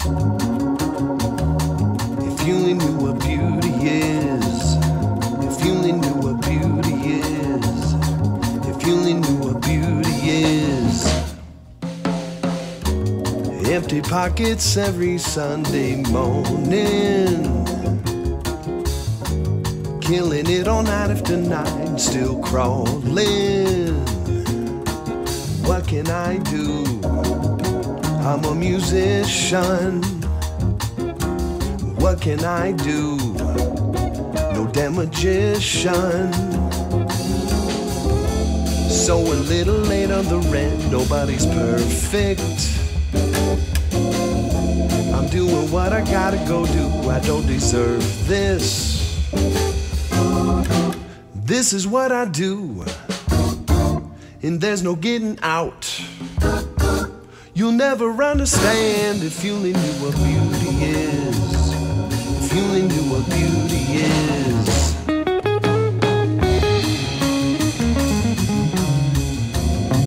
If you only knew what beauty is. If you only knew what beauty is. If you only knew what beauty is. Empty pockets every Sunday morning, killing it all night after night, still crawling. What can I do? I'm a musician. What can I do? No damn magician. So a little late on the rent, nobody's perfect. I'm doing what I gotta go do. I don't deserve this. This is what I do, and there's no getting out. You'll never understand if you only knew what beauty is. If you only knew what beauty is.